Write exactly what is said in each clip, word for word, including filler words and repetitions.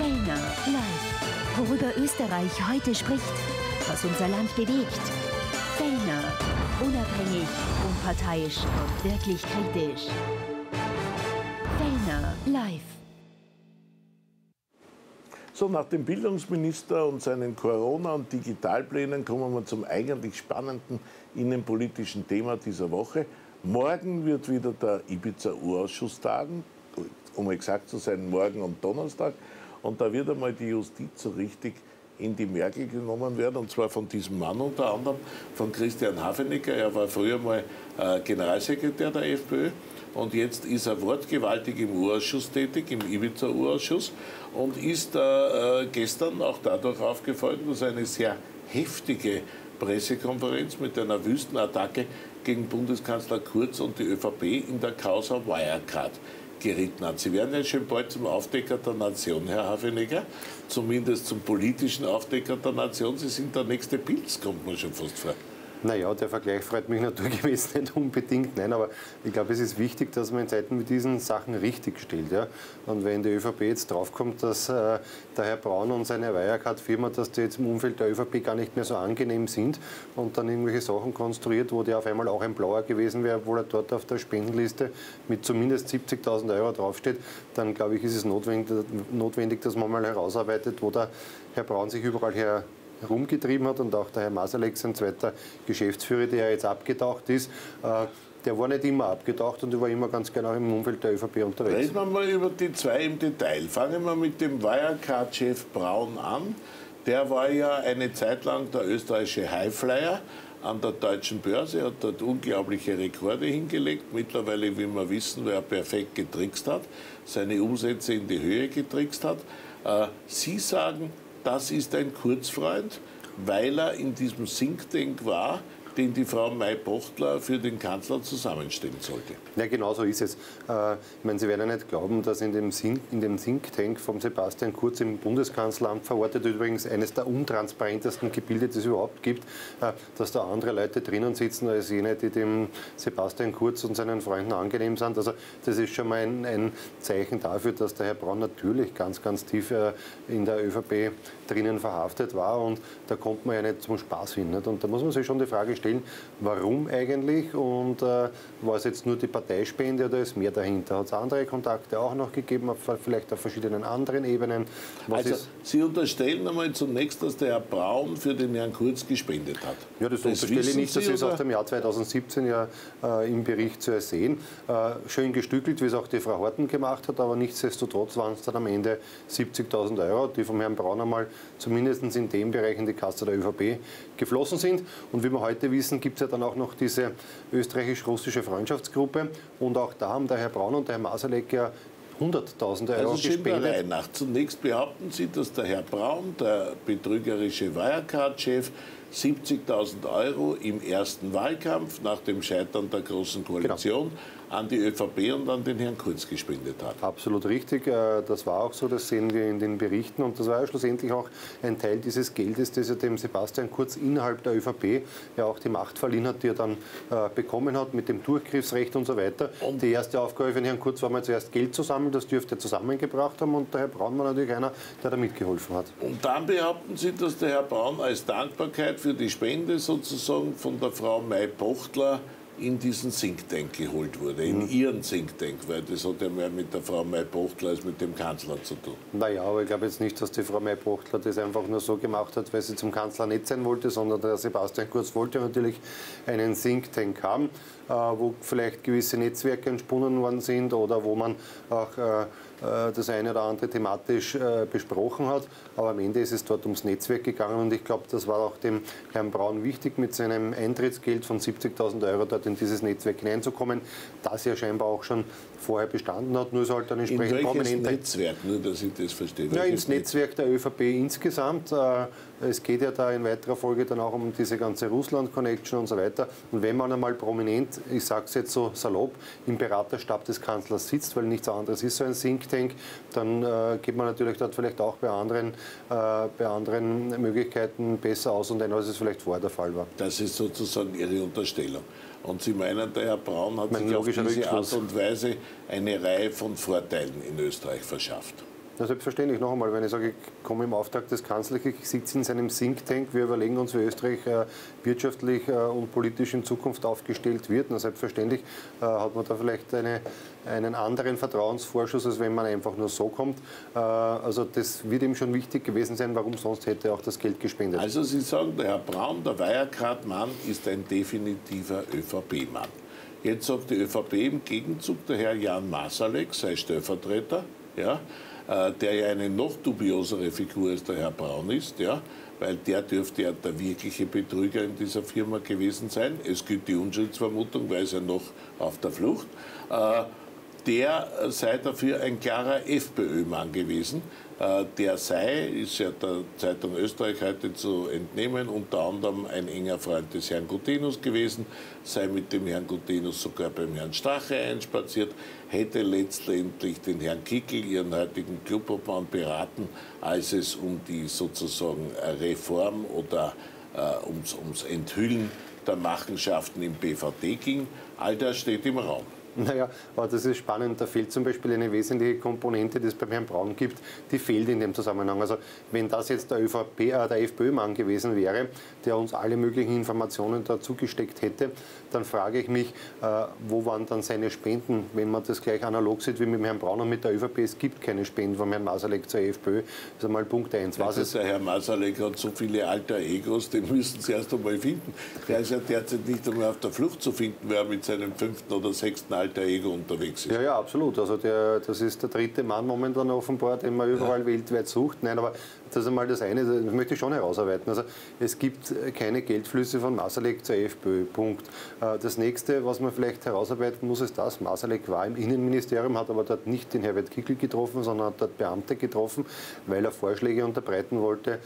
Fellner live. Worüber Österreich heute spricht, was unser Land bewegt. Fellner, unabhängig, unparteiisch und wirklich kritisch. Fellner live. So, nach dem Bildungsminister und seinen Corona- und Digitalplänen kommen wir zum eigentlich spannenden innenpolitischen Thema dieser Woche. Morgen wird wieder der Ibiza-Urausschuss tagen, um exakt zu sein, morgen und Donnerstag. Und da wird einmal die Justiz so richtig in die Merkel genommen werden, und zwar von diesem Mann unter anderem, von Christian Hafenecker. Er war früher mal äh, Generalsekretär der FPÖ. Und jetzt ist er wortgewaltig im Urausschuss tätig, im Ibiza-Urausschuss, und ist äh, gestern auch dadurch aufgefallen, dass er eine sehr heftige Pressekonferenz mit einer Wüstenattacke gegen Bundeskanzler Kurz und die ÖVP in der Causa Wirecard geritten hat. Sie werden ja schon bald zum Aufdecker der Nation, Herr Hafenecker, zumindest zum politischen Aufdecker der Nation. Sie sind der nächste Pilz, kommt man schon fast vor. Naja, der Vergleich freut mich naturgemäß nicht unbedingt, nein, aber ich glaube, es ist wichtig, dass man in Zeiten mit diesen Sachen richtig stellt. Ja? Und wenn die ÖVP jetzt draufkommt, dass äh, der Herr Braun und seine Wirecard-Firma, dass die jetzt im Umfeld der ÖVP gar nicht mehr so angenehm sind und dann irgendwelche Sachen konstruiert, wo der auf einmal auch ein Blauer gewesen wäre, obwohl er dort auf der Spendenliste mit zumindest siebzigtausend Euro draufsteht, dann glaube ich, ist es notwendig, notwendig, dass man mal herausarbeitet, wo der Herr Braun sich überall her herumgetrieben hat, und auch der Herr Masalek, sein zweiter Geschäftsführer, der jetzt abgetaucht ist, äh, der war nicht immer abgetaucht und der war immer ganz genau im Umfeld der ÖVP unterwegs. Reden wir mal über die zwei im Detail. Fangen wir mit dem Wirecard-Chef Braun an. Der war ja eine Zeit lang der österreichische Highflyer an der deutschen Börse, hat dort unglaubliche Rekorde hingelegt. Mittlerweile, wie wir wissen, weil er perfekt getrickst hat, seine Umsätze in die Höhe getrickst hat. Äh, Sie sagen, das ist ein Kurzfreund, weil er in diesem Think Tank war, den die Frau May-Bochtler für den Kanzler zusammenstellen sollte. Ja, genau so ist es. Äh, ich meine, Sie werden ja nicht glauben, dass in dem, Think, in dem Think Tank von Sebastian Kurz im Bundeskanzleramt verortet, übrigens eines der untransparentesten Gebilde, die es überhaupt gibt, äh, dass da andere Leute drinnen sitzen als jene, die dem Sebastian Kurz und seinen Freunden angenehm sind. Also das ist schon mal ein, ein Zeichen dafür, dass der Herr Braun natürlich ganz, ganz tief äh, in der ÖVP drinnen verhaftet war, und da kommt man ja nicht zum Spaß hin. Nicht? Und da muss man sich schon die Frage stellen, warum eigentlich, und äh, war es jetzt nur die Parteispende oder ist mehr dahinter? Hat es andere Kontakte auch noch gegeben, auf, vielleicht auf verschiedenen anderen Ebenen? Was also ist Sie unterstellen einmal zunächst, dass der Herr Braun für den Herrn Kurz gespendet hat. Ja, das, das unterstelle ich nicht, das ist aus dem Jahr zweitausendsiebzehn ja äh, im Bericht zu ersehen. Äh, schön gestückelt, wie es auch die Frau Horten gemacht hat, aber nichtsdestotrotz waren es dann am Ende siebzigtausend Euro, die vom Herrn Braun einmal zumindest in dem Bereich in die Kasse der ÖVP geflossen sind. Und wie wir heute wissen, gibt es ja dann auch noch diese österreichisch-russische Freundschaftsgruppe, und auch da haben der Herr Braun und der Herr Masalek ja hunderttausend Euro also gespendet. Der Reihe nach. Zunächst behaupten Sie, dass der Herr Braun, der betrügerische Wirecard-Chef, siebzigtausend Euro im ersten Wahlkampf nach dem Scheitern der Großen Koalition genau. an die ÖVP und an den Herrn Kurz gespendet hat. Absolut richtig, das war auch so, das sehen wir in den Berichten, und das war ja schlussendlich auch ein Teil dieses Geldes, das er dem Sebastian Kurz innerhalb der ÖVP ja auch die Macht verliehen hat, die er dann äh, bekommen hat mit dem Durchgriffsrecht und so weiter. Und die erste Aufgabe für den Herrn Kurz war mal zuerst Geld zu sammeln, das dürfte er zusammengebracht haben, und der Herr Braun war natürlich einer, der da mitgeholfen hat. Und dann behaupten Sie, dass der Herr Braun als Dankbarkeit für die Spende sozusagen von der Frau May-Bochtler in diesen Think Tank geholt wurde, in mhm. ihren Think Tank, weil das hat ja mehr mit der Frau May-Bochtler als mit dem Kanzler zu tun. Naja, aber ich glaube jetzt nicht, dass die Frau May-Bochtler das einfach nur so gemacht hat, weil sie zum Kanzler nicht sein wollte, sondern der Sebastian Kurz wollte natürlich einen Think Tank haben, äh, wo vielleicht gewisse Netzwerke entsponnen worden sind oder wo man auch äh, das eine oder andere thematisch äh, besprochen hat. Aber am Ende ist es dort ums Netzwerk gegangen, und ich glaube, das war auch dem Herrn Braun wichtig, mit seinem Eintrittsgeld von siebzigtausend Euro dort in dieses Netzwerk hineinzukommen, das ja scheinbar auch schon vorher bestanden hat, nur ist halt dann entsprechend prominent. In welches Netzwerk, nur dass ich das verstehe? Ja, ins Netzwerk der ÖVP insgesamt. Es geht ja da in weiterer Folge dann auch um diese ganze Russland-Connection und so weiter. Und wenn man einmal prominent, ich sage es jetzt so salopp, im Beraterstab des Kanzlers sitzt, weil nichts anderes ist so ein Think Tank, dann äh, geht man natürlich dort vielleicht auch bei anderen, äh, bei anderen Möglichkeiten besser aus und als es vielleicht vorher der Fall war. Das ist sozusagen Ihre Unterstellung. Und Sie meinen, der Herr Braun hat sich auf diese Art und Weise eine Reihe von Vorteilen in Österreich verschafft? Ja, selbstverständlich. Noch einmal, wenn ich sage, ich komme im Auftrag des Kanzlers, ich sitze in seinem Think Tank, wir überlegen uns, wie Österreich äh, wirtschaftlich äh, und politisch in Zukunft aufgestellt wird. Na, selbstverständlich äh, hat man da vielleicht eine, einen anderen Vertrauensvorschuss, als wenn man einfach nur so kommt. Äh, also das wird ihm schon wichtig gewesen sein, warum sonst hätte er auch das Geld gespendet. Also Sie sagen, der Herr Braun, der Wirecard-Mann, ist ein definitiver ÖVP-Mann. Jetzt sagt die ÖVP im Gegenzug, der Herr Jan Masalek sei Stellvertreter, ja, der ja eine noch dubiosere Figur als der Herr Braun ist, ja, weil der dürfte ja der wirkliche Betrüger in dieser Firma gewesen sein. Es gibt die Unschuldsvermutung, weil er ja noch auf der Flucht. Der sei dafür ein klarer FPÖ-Mann gewesen. Der sei, ist ja der Zeitung Österreich heute zu entnehmen, unter anderem ein enger Freund des Herrn Gutenus gewesen, sei mit dem Herrn Gutenus sogar beim Herrn Strache einspaziert, hätte letztendlich den Herrn Kickl, ihren heutigen Clubobmann, beraten, als es um die sozusagen Reform oder äh, ums, ums Enthüllen der Machenschaften im B V D ging. All das steht im Raum. Naja, aber das ist spannend. Da fehlt zum Beispiel eine wesentliche Komponente, die es beim Herrn Braun gibt, die fehlt in dem Zusammenhang. Also wenn das jetzt der, ÖVP, äh, der FPÖ-Mann gewesen wäre, der uns alle möglichen Informationen dazu gesteckt hätte, dann frage ich mich, äh, wo waren dann seine Spenden, wenn man das gleich analog sieht wie mit dem Herrn Braun und mit der ÖVP. Es gibt keine Spenden vom Herrn Masalek zur FPÖ. Das ist einmal Punkt eins. Was ist der Herr Masalek hat so viele alter Egos, den müssen Sie erst einmal finden. Der ist ja derzeit nicht einmal auf der Flucht zu finden, wer mit seinem fünften oder sechsten alter Ego unterwegs ist. Ja, ja, absolut. Also der, das ist der dritte Mann momentan offenbar, den man überall ja. weltweit sucht. Nein, aber das ist einmal das eine, das möchte ich schon herausarbeiten. Also es gibt keine Geldflüsse von Masalek zur FPÖ, Punkt. Das nächste, was man vielleicht herausarbeiten muss, ist das, Masalek war im Innenministerium, hat aber dort nicht den Herbert Kickl getroffen, sondern hat dort Beamte getroffen, weil er Vorschläge unterbreiten wollte,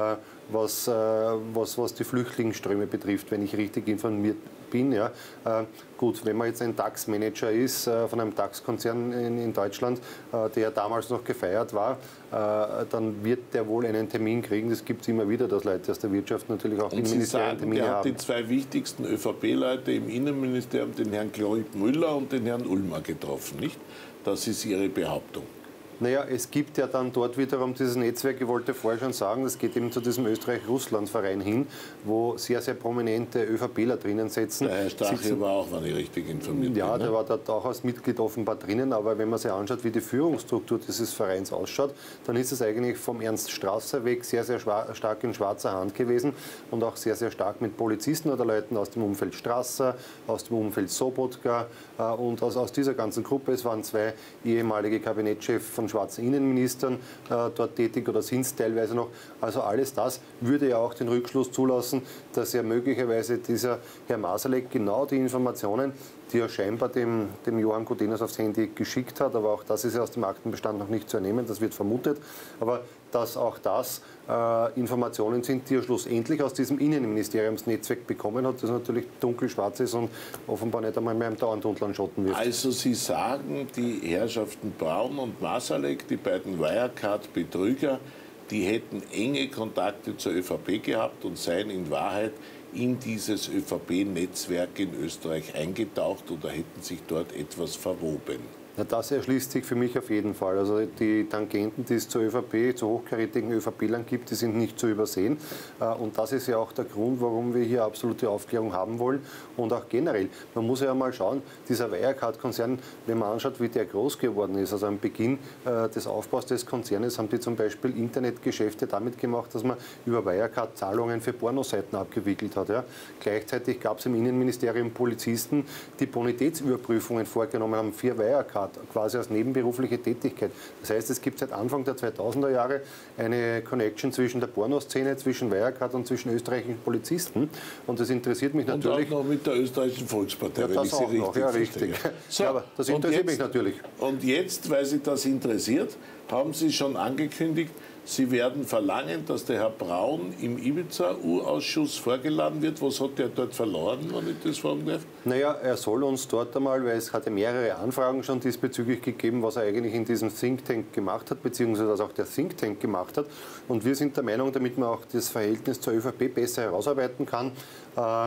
was, was, was die Flüchtlingsströme betrifft, wenn ich richtig informiert bin. Ja. Äh, gut, wenn man jetzt ein DAX-Manager ist äh, von einem DAX-Konzern in, in Deutschland, äh, der damals noch gefeiert war, äh, dann wird der wohl einen Termin kriegen. Das gibt es immer wieder, dass Leute aus der Wirtschaft natürlich auch im Innenministerium Termine haben. Der hat haben. die zwei wichtigsten ÖVP-Leute im Innenministerium, den Herrn Kloit Müller und den Herrn Ulmer, getroffen, nicht? Das ist Ihre Behauptung. Naja, es gibt ja dann dort wiederum dieses Netzwerk, ich wollte vorher schon sagen, das geht eben zu diesem Österreich-Russland-Verein hin, wo sehr, sehr prominente ÖVPler drinnen sitzen. Der Herr Strache sitzen. war auch, wenn ich richtig informiert ja, bin. Ja, der ne? war dort auch als Mitglied offenbar drinnen, aber wenn man sich anschaut, wie die Führungsstruktur dieses Vereins ausschaut, dann ist es eigentlich vom Ernst Strasser weg sehr, sehr stark in schwarzer Hand gewesen und auch sehr, sehr stark mit Polizisten oder Leuten aus dem Umfeld Strasser, aus dem Umfeld Sobotka äh, und aus, aus dieser ganzen Gruppe. Es waren zwei ehemalige Kabinettschefs von schwarzen Innenministern äh, dort tätig oder sind es teilweise noch. Also alles das würde ja auch den Rückschluss zulassen, dass ja möglicherweise dieser Herr Masalek genau die Informationen, die er scheinbar dem, dem Johann Gutenus aufs Handy geschickt hat, aber auch das ist ja aus dem Aktenbestand noch nicht zu ernehmen, das wird vermutet, aber dass auch das äh, Informationen sind, die er schlussendlich aus diesem Innenministeriumsnetzwerk bekommen hat, das natürlich dunkelschwarz ist und offenbar nicht einmal mehr im Dauertunnel anschotten wird. Also Sie sagen, die Herrschaften Braun und Masalek, die beiden Wirecard-Betrüger, die hätten enge Kontakte zur ÖVP gehabt und seien in Wahrheit in dieses ÖVP-Netzwerk in Österreich eingetaucht oder hätten sich dort etwas verwoben? Ja, das erschließt sich für mich auf jeden Fall. Also die Tangenten, die es zur ÖVP, zu hochkarätigen ÖVPlern gibt, die sind nicht zu übersehen. Und das ist ja auch der Grund, warum wir hier absolute Aufklärung haben wollen. Und auch generell, man muss ja mal schauen, dieser Wirecard-Konzern, wenn man anschaut, wie der groß geworden ist. Also am Beginn des Aufbaus des Konzernes haben die zum Beispiel Internetgeschäfte damit gemacht, dass man über Wirecard Zahlungen für Pornoseiten abgewickelt hat. Ja. Gleichzeitig gab es im Innenministerium Polizisten, die Bonitätsüberprüfungen vorgenommen haben für Wirecard, quasi als nebenberufliche Tätigkeit. Das heißt, es gibt seit Anfang der zweitausender Jahre eine Connection zwischen der Pornoszene, zwischen Wirecard und zwischen österreichischen Polizisten. Und das interessiert mich und natürlich. Und auch noch mit der österreichischen Volkspartei, ja, wenn das ich Sie auch richtig noch. Ja, verstehe. richtig. So, ja, aber das interessiert jetzt, mich natürlich. Und jetzt, weil Sie das interessiert, haben Sie schon angekündigt, Sie werden verlangen, dass der Herr Braun im Ibiza-U-Ausschuss vorgeladen wird. Was hat der dort verloren, wenn ich das fragen darf? Naja, er soll uns dort einmal, weil es hatte mehrere Anfragen schon diesbezüglich gegeben, was er eigentlich in diesem Think Tank gemacht hat, beziehungsweise was auch der Think Tank gemacht hat. Und wir sind der Meinung, damit man auch das Verhältnis zur ÖVP besser herausarbeiten kann, äh,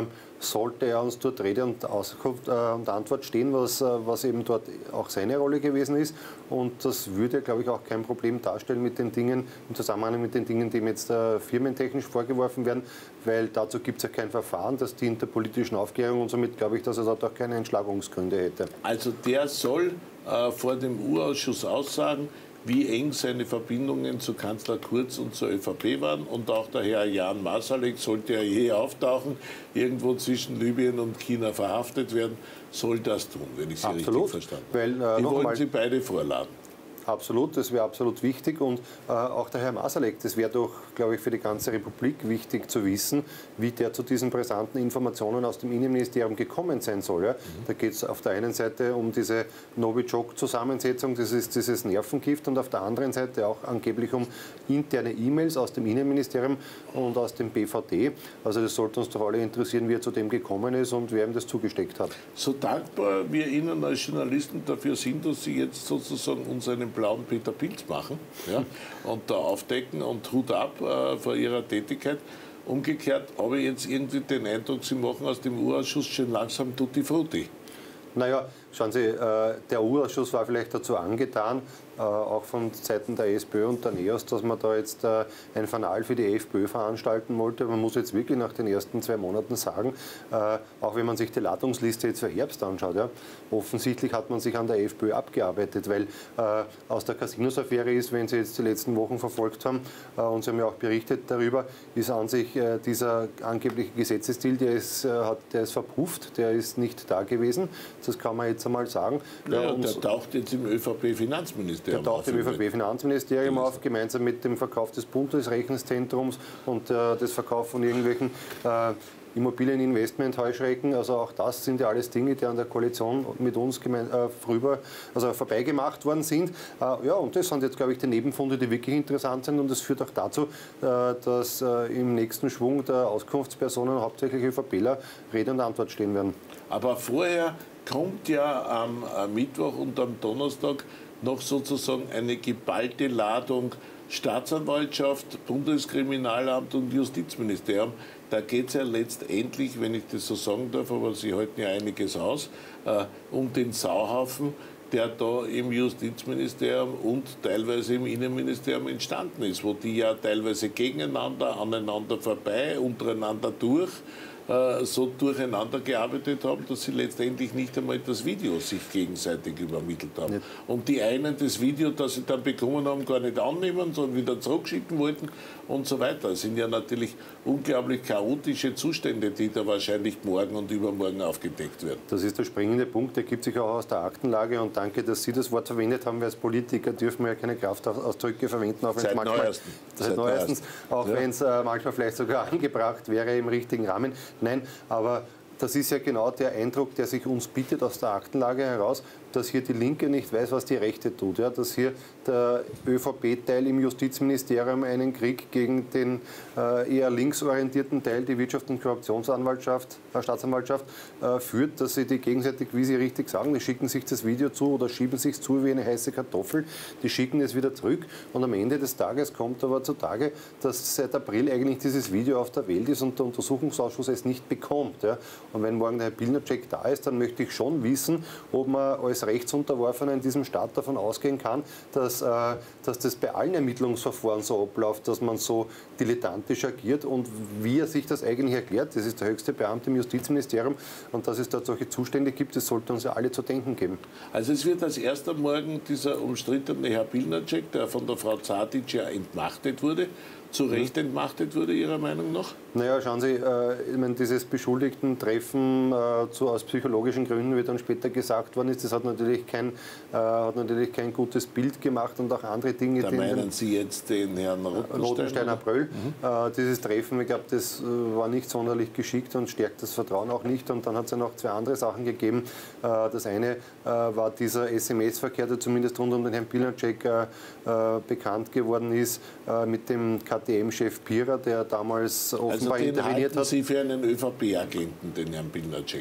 sollte er uns dort Rede und, Auskunft, äh, und Antwort stehen, was, äh, was eben dort auch seine Rolle gewesen ist. Und das würde, glaube ich, auch kein Problem darstellen mit den Dingen, im Zusammenhang mit den Dingen, die ihm jetzt äh, firmentechnisch vorgeworfen werden, weil dazu gibt es ja kein Verfahren, das dient der politischen Aufklärung und somit glaube ich, dass er dort auch keine Entschlagungsgründe hätte. Also der soll äh, vor dem Urausschuss aussagen, wie eng seine Verbindungen zu Kanzler Kurz und zur ÖVP waren. Und auch der Herr Jan Masalek, sollte er je auftauchen, irgendwo zwischen Libyen und China verhaftet werden, soll das tun, wenn ich Sie Absolut. richtig verstanden habe. Weil, äh, Die wollen Sie beide vorladen. Absolut, das wäre absolut wichtig und äh, auch der Herr Masalek, das wäre doch, glaube ich, für die ganze Republik wichtig zu wissen, wie der zu diesen brisanten Informationen aus dem Innenministerium gekommen sein soll. Ja? Mhm. Da geht es auf der einen Seite um diese Novichok-Zusammensetzung, das ist dieses Nervengift und auf der anderen Seite auch angeblich um interne E-Mails aus dem Innenministerium und aus dem B V D. Also das sollte uns doch alle interessieren, wie er zu dem gekommen ist und wer ihm das zugesteckt hat. So dankbar wir Ihnen als Journalisten dafür sind, dass Sie jetzt sozusagen uns einen blauen Peter Pilz machen, ja, und da aufdecken und Hut ab äh, vor Ihrer Tätigkeit. Umgekehrt habe ich jetzt irgendwie den Eindruck, Sie machen aus dem Urausschuss schon langsam Tutti Frutti. Naja, schauen Sie, äh, der Urausschuss war vielleicht dazu angetan, äh, auch von Seiten der SPÖ und der NEOS, dass man da jetzt äh, ein Fanal für die FPÖ veranstalten wollte. Man muss jetzt wirklich nach den ersten zwei Monaten sagen, äh, auch wenn man sich die Ladungsliste jetzt für Herbst anschaut, ja, offensichtlich hat man sich an der FPÖ abgearbeitet, weil äh, aus der Casinos-Affäre ist, wenn Sie jetzt die letzten Wochen verfolgt haben, äh, und Sie haben ja auch berichtet darüber, ist an sich äh, dieser angebliche Gesetzesstil, der ist, äh, hat, der ist verpufft, der ist nicht da gewesen. Das kann man jetzt einmal sagen. Ja, ja, der taucht jetzt im ÖVP-Finanzministerium auf. Der taucht im ÖVP-Finanzministerium auf, gemeinsam mit dem Verkauf des Bundesrechenzentrums und äh, das Verkauf von irgendwelchen äh, Immobilieninvestment-Heuschrecken. Also auch das sind ja alles Dinge, die an der Koalition mit uns gemein, äh, vorüber, also vorbeigemacht worden sind. Äh, ja, und das sind jetzt, glaube ich, die Nebenfunde, die wirklich interessant sind. Und das führt auch dazu, äh, dass äh, im nächsten Schwung der Auskunftspersonen, hauptsächlich ÖVPler, Rede und Antwort stehen werden. Aber vorher kommt ja am Mittwoch und am Donnerstag noch sozusagen eine geballte Ladung Staatsanwaltschaft, Bundeskriminalamt und Justizministerium. Da geht es ja letztendlich, wenn ich das so sagen darf, aber Sie halten ja einiges aus, äh, um den Sauhaufen, der da im Justizministerium und teilweise im Innenministerium entstanden ist, wo die ja teilweise gegeneinander, aneinander vorbei, untereinander durch, so durcheinander gearbeitet haben, dass sie letztendlich nicht einmal das Video sich gegenseitig übermittelt haben. Nicht. Und die einen das Video, das sie dann bekommen haben, gar nicht annehmen, sondern wieder zurückschicken wollten und so weiter. Das sind ja natürlich unglaublich chaotische Zustände, die da wahrscheinlich morgen und übermorgen aufgedeckt werden. Das ist der springende Punkt, der gibt sich auch aus der Aktenlage und danke, dass Sie das Wort verwendet haben, weil als Politiker dürfen wir ja keine Kraftausdrücke verwenden, auch wenn es manchmal, neuersten. Seit Seit neuestens, auch ja. wenn es äh, manchmal vielleicht sogar angebracht wäre im richtigen Rahmen. Nein, aber das ist ja genau der Eindruck, der sich uns bietet aus der Aktenlage heraus, dass hier die Linke nicht weiß, was die Rechte tut. Ja? Dass hier der ÖVP-Teil im Justizministerium einen Krieg gegen den äh, eher linksorientierten Teil, die Wirtschafts- und Korruptionsanwaltschaft, äh, Staatsanwaltschaft, äh, führt, dass sie die gegenseitig, wie Sie richtig sagen, die schicken sich das Video zu oder schieben sich zu wie eine heiße Kartoffel, die schicken es wieder zurück und am Ende des Tages kommt aber zutage, dass seit April eigentlich dieses Video auf der Welt ist und der Untersuchungsausschuss es nicht bekommt. Ja? Und wenn morgen der Herr Pilnacek da ist, dann möchte ich schon wissen, ob man als Rechtsunterworfener in diesem Staat davon ausgehen kann, dass, äh, dass das bei allen Ermittlungsverfahren so abläuft, dass man so dilettantisch agiert und wie er sich das eigentlich erklärt. Das ist der höchste Beamte im Justizministerium und dass es dort solche Zustände gibt, das sollte uns ja alle zu denken geben. Also es wird als erster Morgen dieser umstrittene Herr Pilnacek, der von der Frau Zadic ja entmachtet wurde, zu Recht entmachtet wurde, Ihrer Meinung nach? Naja, schauen Sie, äh, ich meine, dieses Beschuldigten-Treffen äh, zu, aus psychologischen Gründen, wie dann später gesagt worden ist, das hat natürlich kein, äh, hat natürlich kein gutes Bild gemacht und auch andere Dinge. Da meinen Sie jetzt den Herrn Rotensteiner-Bröll. Mhm. Äh, dieses Treffen, ich glaube, das äh, war nicht sonderlich geschickt und stärkt das Vertrauen auch nicht. Und dann hat es ja noch zwei andere Sachen gegeben. Äh, das eine äh, war dieser S M S-Verkehr, der zumindest rund um den Herrn Pilnacek äh, äh, bekannt geworden ist, äh, mit dem K T M-Chef Pierer, der damals offenbar also den interveniert halten hat. Sie für einen ÖVP-Agenten, den Herrn Pilnacek?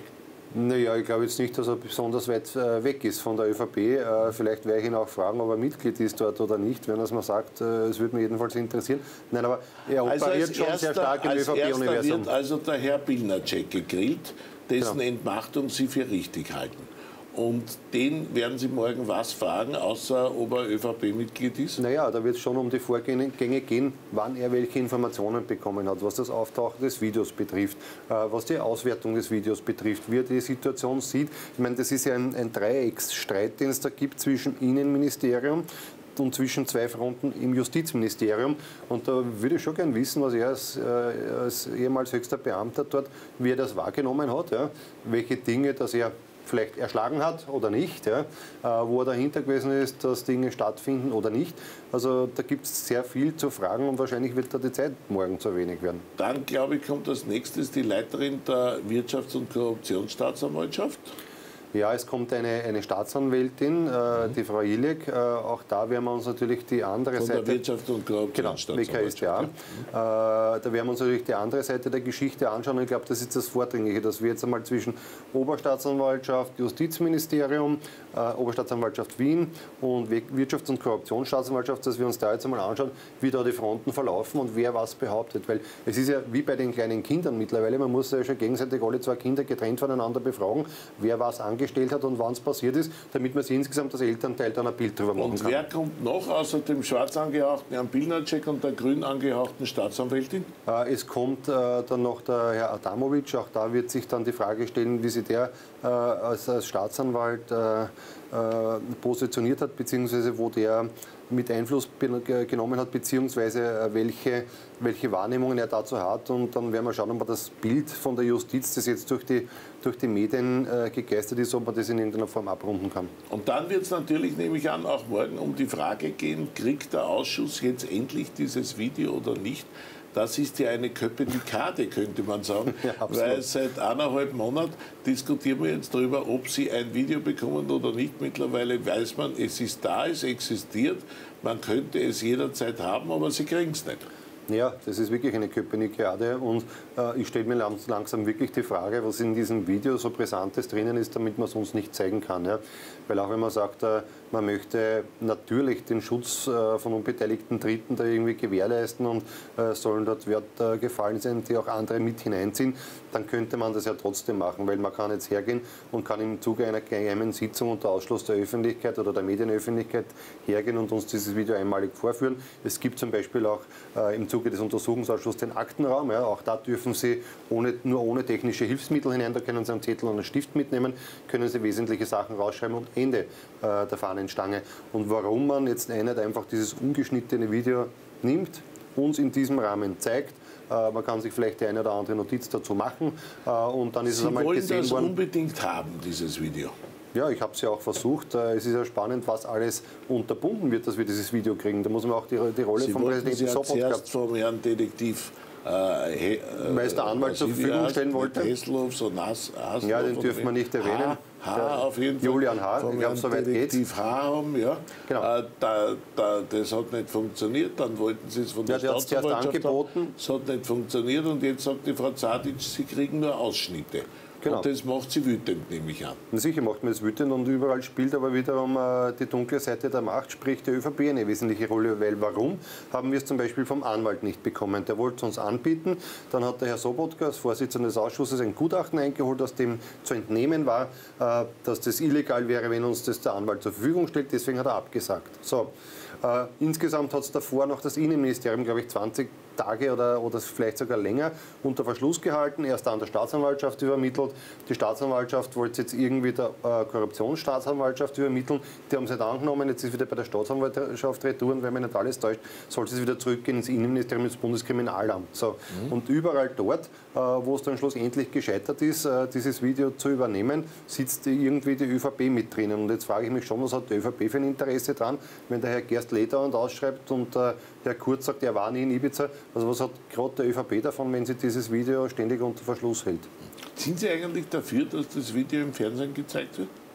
Naja, ich glaube jetzt nicht, dass er besonders weit äh, weg ist von der ÖVP. Äh, vielleicht werde ich ihn auch fragen, ob er Mitglied ist dort oder nicht, wenn er es mal sagt. Äh, es würde mich jedenfalls interessieren. Nein, aber er also operiert schon erster, sehr stark im ÖVP-Universum. Wird also der Herr Billnacek gegrillt, dessen Genau. Entmachtung Sie für richtig halten. Und den werden Sie morgen was fragen, außer ob er ÖVP-Mitglied ist? Naja, da wird es schon um die Vorgänge gehen, wann er welche Informationen bekommen hat, was das Auftauchen des Videos betrifft, äh, was die Auswertung des Videos betrifft, wie er die Situation sieht. Ich meine, das ist ja ein, ein Dreiecksstreit, den es da gibt zwischen Innenministerium und zwischen zwei Fronten im Justizministerium. Und da würde ich schon gern wissen, was er als, äh, als ehemals höchster Beamter dort, wie er das wahrgenommen hat, ja? Welche Dinge, dass er vielleicht erschlagen hat oder nicht, ja, äh, wo er dahinter gewesen ist, dass Dinge stattfinden oder nicht. Also da gibt es sehr viel zu fragen und wahrscheinlich wird da die Zeit morgen zu wenig werden. Dann, glaube ich, kommt als nächstes die Leiterin der Wirtschafts- und Korruptionsstaatsanwaltschaft. Ja, es kommt eine, eine Staatsanwältin, äh, mhm. die Frau Ilek. Äh, auch da werden wir uns natürlich die andere Von Seite... der Wirtschafts- und Korruptionsstaatsanwaltschaft. Genau, W K S D A. Äh, da werden wir uns natürlich die andere Seite der Geschichte anschauen. Und ich glaube, das ist das Vordringliche, dass wir jetzt einmal zwischen Oberstaatsanwaltschaft, Justizministerium, äh, Oberstaatsanwaltschaft Wien und Wirtschafts- und Korruptionsstaatsanwaltschaft, dass wir uns da jetzt einmal anschauen, wie da die Fronten verlaufen und wer was behauptet. Weil es ist ja wie bei den kleinen Kindern mittlerweile, man muss ja schon gegenseitig alle zwei Kinder getrennt voneinander befragen, wer was angestellt hat und wann es passiert ist, damit man sich insgesamt das Elternteil dann ein Bild drüber machen und kann. Und wer kommt noch außer dem schwarz angehauchten Herrn Billnacek und der grün angehauchten Staatsanwältin? Äh, es kommt äh, dann noch der Herr Adamowitsch. Auch da wird sich dann die Frage stellen, wie sich der äh, als, als Staatsanwalt äh, äh, positioniert hat, beziehungsweise wo der mit Einfluss genommen hat, beziehungsweise welche, welche Wahrnehmungen er dazu hat. Und dann werden wir schauen, ob man das Bild von der Justiz, das jetzt durch die, durch die Medien äh, gegeistert ist, ob man das in irgendeiner Form abrunden kann. Und dann wird es natürlich, nehme ich an, auch morgen um die Frage gehen, kriegt der Ausschuss jetzt endlich dieses Video oder nicht? Das ist ja eine Köpenikade, könnte man sagen, ja, weil seit eineinhalb Monaten diskutieren wir jetzt darüber, ob sie ein Video bekommen oder nicht. Mittlerweile weiß man, es ist da, es existiert, man könnte es jederzeit haben, aber sie kriegen es nicht. Ja, das ist wirklich eine Köpenikade und äh, ich stelle mir langsam wirklich die Frage, was in diesem Video so Brisantes drinnen ist, damit man es uns nicht zeigen kann. Ja? Weil auch wenn man sagt, äh, man möchte natürlich den Schutz äh, von unbeteiligten Dritten da irgendwie gewährleisten und äh, sollen dort Wörter gefallen sein, die auch andere mit hineinziehen, dann könnte man das ja trotzdem machen, weil man kann jetzt hergehen und kann im Zuge einer geheimen Sitzung unter Ausschluss der Öffentlichkeit oder der Medienöffentlichkeit hergehen und uns dieses Video einmalig vorführen. Es gibt zum Beispiel auch äh, im Zuge des Untersuchungsausschusses den Aktenraum. Ja, auch da dürfen Sie ohne, nur ohne technische Hilfsmittel hinein, da können Sie einen Zettel und einen Stift mitnehmen, können Sie wesentliche Sachen rausschreiben und Ende äh, der Fahnenstange. Und warum man jetzt nicht einfach dieses ungeschnittene Video nimmt, uns in diesem Rahmen zeigt, äh, man kann sich vielleicht die eine oder andere Notiz dazu machen äh, und dann ist Sie es einmal gesehen worden. Sie wollen das unbedingt haben, dieses Video. Ja, ich habe es ja auch versucht. Es ist ja spannend, was alles unterbunden wird, dass wir dieses Video kriegen. Da muss man auch die, die Rolle Sie vom Präsidenten sofort zuerst vom Herrn Detektiv äh, Weil es der Anwalt zur Verfügung stellen wollte. Teslow, so Nas, Haslow, ja, den dürfen wir nicht erwähnen. H, H auf jeden Fall. Julian H., ich glaube, so weit geht's. Detektiv H haben, ja. Genau. Äh, da, da, das hat nicht funktioniert, dann wollten sie es von der ja, Staatsanwaltschaft angeboten. Es hat nicht funktioniert und jetzt sagt die Frau Zadic, sie kriegen nur Ausschnitte. Genau. Und das macht sie wütend, nehme ich an. Sicher macht man das wütend und überall spielt aber wiederum äh, die dunkle Seite der Macht, sprich die ÖVP, eine wesentliche Rolle. Weil warum haben wir es zum Beispiel vom Anwalt nicht bekommen? Der wollte es uns anbieten. Dann hat der Herr Sobotka als Vorsitzender des Ausschusses ein Gutachten eingeholt, aus dem zu entnehmen war, äh, dass das illegal wäre, wenn uns das der Anwalt zur Verfügung stellt. Deswegen hat er abgesagt. So. Äh, insgesamt hat es davor noch das Innenministerium, glaube ich, zwanzig Tage oder, oder vielleicht sogar länger unter Verschluss gehalten, erst an der Staatsanwaltschaft übermittelt. Die Staatsanwaltschaft wollte es jetzt irgendwie der äh, Korruptionsstaatsanwaltschaft übermitteln. Die haben es nicht angenommen, jetzt ist wieder bei der Staatsanwaltschaft Retour und wenn man nicht alles täuscht, soll es wieder zurückgehen ins Innenministerium, ins Bundeskriminalamt. So. Mhm. Und überall dort, äh, wo es dann schlussendlich gescheitert ist, äh, dieses Video zu übernehmen, sitzt irgendwie die ÖVP mit drinnen. Und jetzt frage ich mich schon, was hat die ÖVP für ein Interesse dran, wenn der Herr Gerst Ledauernd ausschreibt und äh, Herr Kurz sagt, er war nie in Ibiza. Also was hat gerade der ÖVP davon, wenn sie dieses Video ständig unter Verschluss hält? Sind Sie eigentlich dafür, dass das Video im Fernsehen gezeigt wird?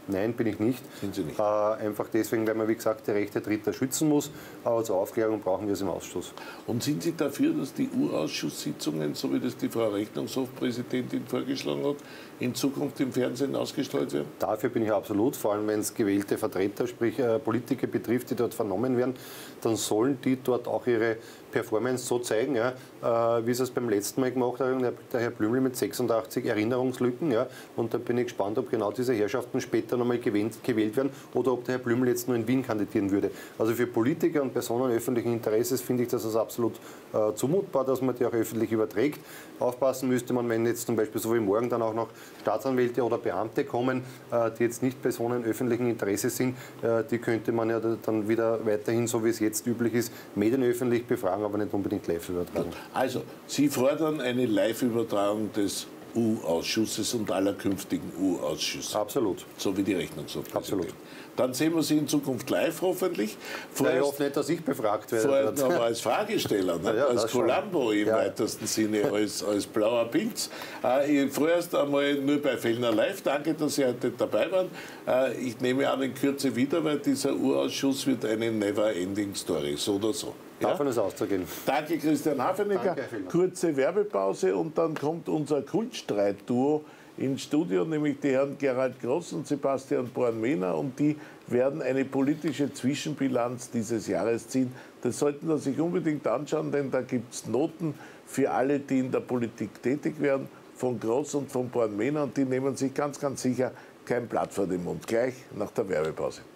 Nein, bin ich nicht. Sind Sie nicht? Äh, einfach deswegen, weil man, wie gesagt, die Rechte Dritter schützen muss. Aber zur Aufklärung brauchen wir es im Ausschuss. Und sind Sie dafür, dass die U-Ausschusssitzungen, so wie das die Frau Rechnungshofpräsidentin vorgeschlagen hat, in Zukunft im Fernsehen ausgestrahlt werden? Dafür bin ich absolut, vor allem wenn es gewählte Vertreter, sprich äh, Politiker betrifft, die dort vernommen werden, dann sollen die dort auch ihre Performance so zeigen, ja, äh, wie sie es beim letzten Mal gemacht haben, der, der Herr Blümel mit sechsundachtzig Erinnerungslücken. Ja, und da bin ich gespannt, ob genau diese Herrschaften später nochmal gewählt, gewählt werden oder ob der Herr Blümel jetzt nur in Wien kandidieren würde. Also für Politiker und Personen öffentlichen Interesses finde ich das als absolut äh, zumutbar, dass man die auch öffentlich überträgt. Aufpassen müsste man, wenn jetzt zum Beispiel so wie morgen dann auch noch Staatsanwälte oder Beamte kommen, äh, die jetzt nicht Personen öffentlichen Interesses sind, äh, die könnte man ja dann wieder weiterhin, so wie es jetzt üblich ist, medienöffentlich befragen, aber nicht unbedingt live übertragen. Also, Sie fordern eine Live-Übertragung des U-Ausschusses und aller künftigen U-Ausschüsse. Absolut. So wie die Rechnungshofpräsidentin. Absolut. Dann sehen wir Sie in Zukunft live hoffentlich. Vorerst, ich hoffe nicht, dass ich befragt werde. Vorerst aber als Fragesteller, ne? Ja, als Columbo im ja. weitesten Sinne, als, als blauer Pilz. Äh, vorerst einmal nur bei Fellner Live. Danke, dass Sie heute dabei waren. Äh, ich nehme an, in Kürze wieder, weil dieser U-Ausschuss wird eine Never-Ending-Story, so oder so. Ja? Davon ist auszugehen. Danke, Christian Hafenecker. Danke, Herr Fellner. Kurze Werbepause und dann kommt unser Kultstreit-Duo ins Studio, nämlich die Herren Gerald Groß und Sebastian Born-Mehner, und die werden eine politische Zwischenbilanz dieses Jahres ziehen. Das sollten Sie sich unbedingt anschauen, denn da gibt es Noten für alle, die in der Politik tätig werden, von Groß und von Born-Mehner, und die nehmen sich ganz, ganz sicher kein Blatt vor den Mund. Gleich nach der Werbepause.